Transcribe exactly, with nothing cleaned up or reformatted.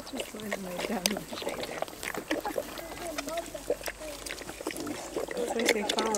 Just finding my down in the shade there. Looks like they found